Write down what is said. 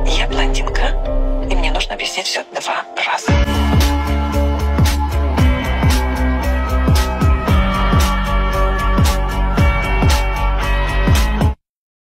Я блондинка, и мне нужно объяснить все 2 раза.